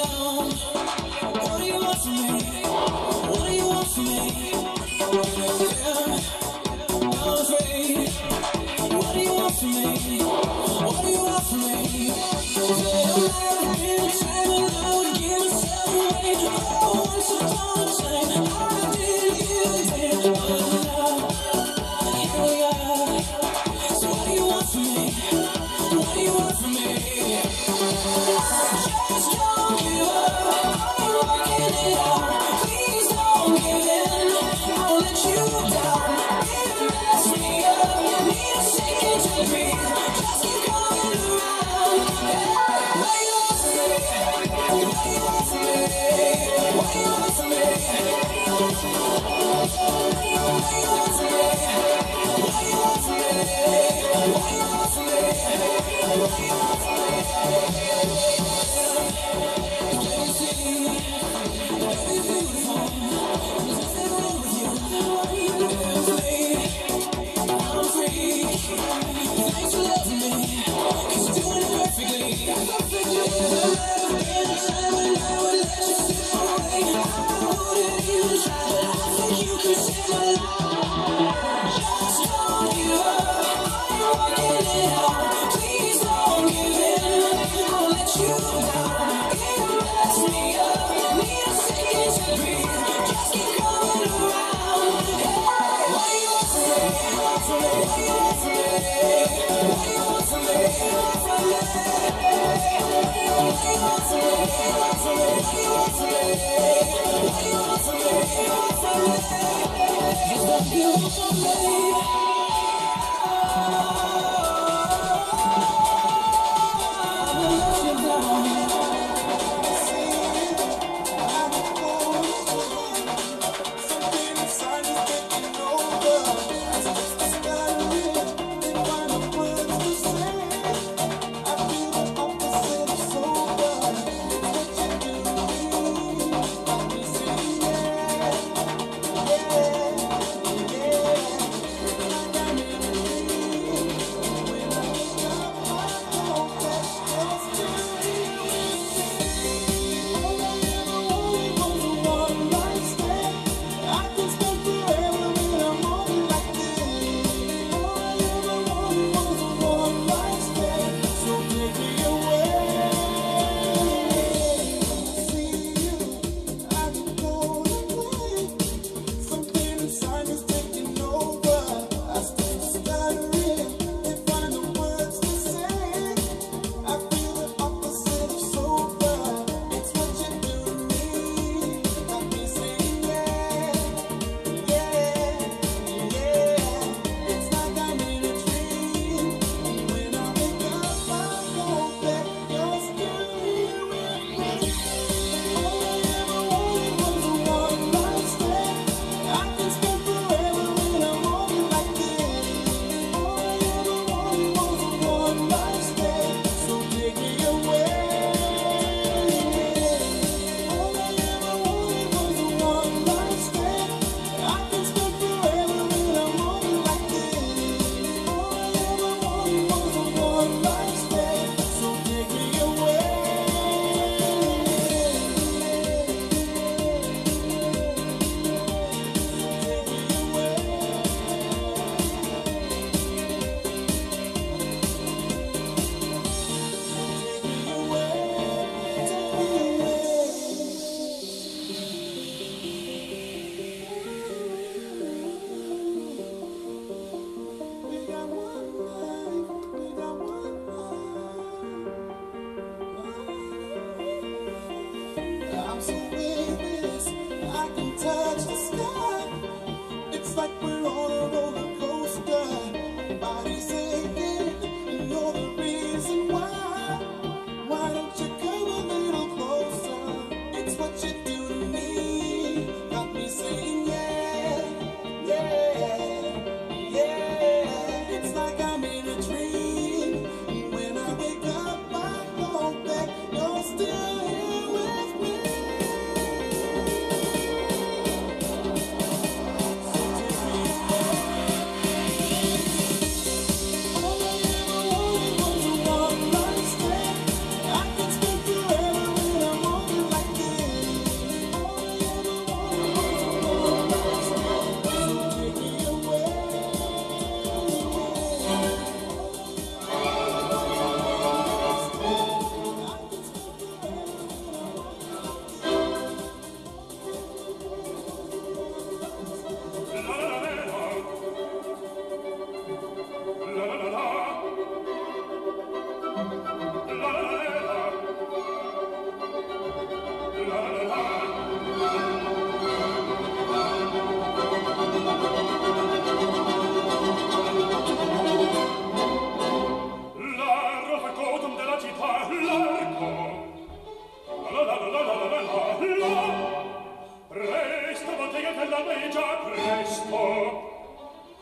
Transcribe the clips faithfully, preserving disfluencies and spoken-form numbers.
down. What do you want from me? What do you want from me? Yeah, I'm afraid. What do you want from me? What do you want from me? Yeah, I've been trying to give myself away. Oh, once upon a time, I did, you did, but now here we are. So what do you want from me? What do you want from me? Just don't give up. I'm working it out. Please don't give in. I won't let you down. It mess me up. Need a second to breathe. Just keep coming around. What do you want from me? What do you want from me? What do you want from me? What do you want from me? What do you want from me? What do you want from me? What do you want from me? Thanks for loving me, 'cause you're doing it perfectly. Every time when I would let you slip away, I wouldn't even try, but I think you could save my life. Just don't give up, I'm working it out. Please don't give in, I'll let you down. It mess me up, need a second to breathe. Just keep coming around. Hey, what do you want from me? What do you want from me? What do you want from me? What do you want from me? What do you want from me? What do you want from me? What do you want from me? What do you want from me? What do you want from me? Just don't give up on me. I will let you down.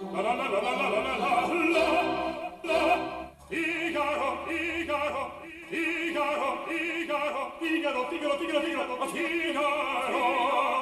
La la la la la la la la la la Figaro, Figaro, Figaro, Figaro, Figaro, Figaro, Figaro, Figaro, Figaro.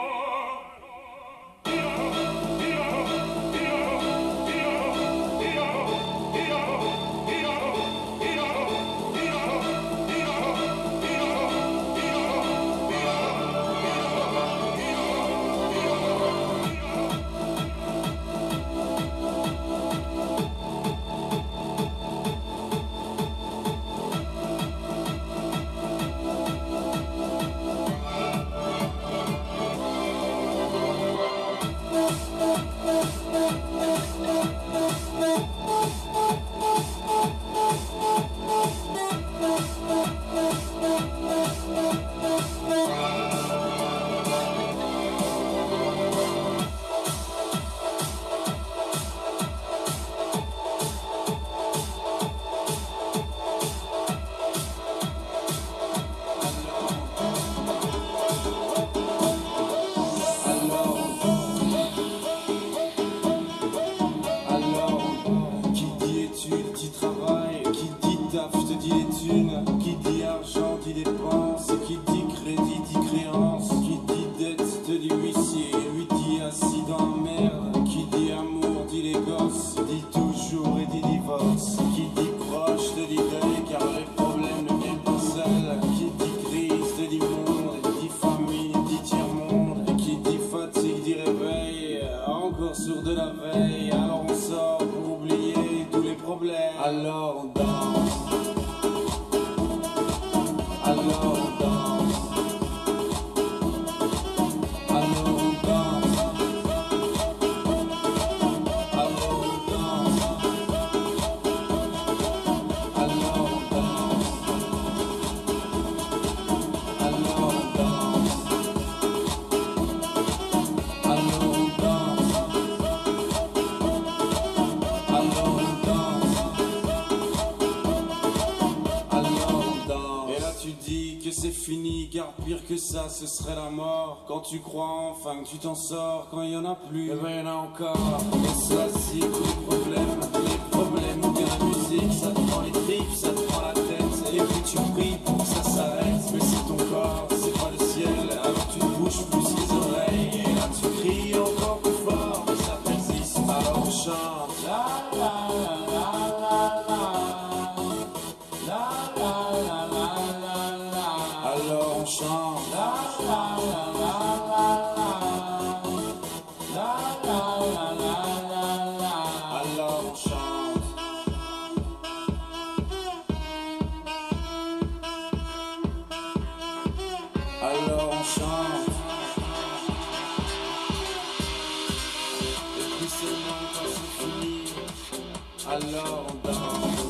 Qui dit argent dit dépense, qui dit crédit dit créance, qui dit dette te dit huissier, lui dit assis dans la merde, qui dit amour dit les gosses, dit toujours et dit divorce, qui dit proche te dit deuil car les problèmes ne viennent pas seuls, qui dit crise te dit monde, dit famine dit tiers-monde, qui dit fatigue dit réveil, encore sourd de la veille, alors on sort pour oublier tous les problèmes, alors on danse. Alors on danse, alors on danse, alors on danse, alors on danse, alors on danse, alors on danse, alors on danse. Et là tu dis que c'est fini, car pire que ça ce serait la mort. Quand tu crois enfin que tu t'en sors, quand il y en a plus, et ben il y en a encore. Et ça c'est tous les problèmes, les problèmes ou bien la musique, ça te prend les tripes, ça te prend la tête, et puis tu pries pour que ça s'arrête. Mais c'est ton corps, c'est pas le ciel, alors tu te bouges plus les oreilles, et là tu cries encore plus fort, et ça persiste, alors on chante. La la la la la la. La la la la la la. Alors on chante. La la la la la la. La la la la la la. Alors on chante. Alors on chante. Et puis seulement quand c'est fini, alors on danse.